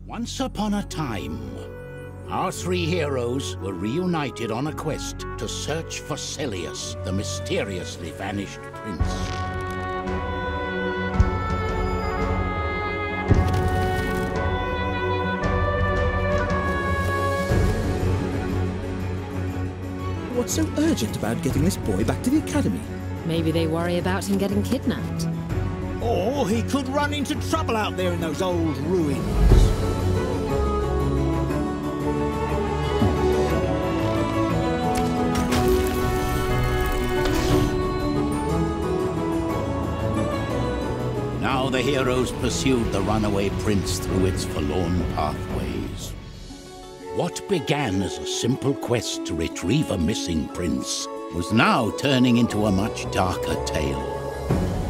Once upon a time, our three heroes were reunited on a quest to search for Celius, the mysteriously vanished prince. What's so urgent about getting this boy back to the academy? Maybe they worry about him getting kidnapped. Or he could run into trouble out there in those old ruins. Now the heroes pursued the runaway prince through its forlorn pathways. What began as a simple quest to retrieve a missing prince was now turning into a much darker tale.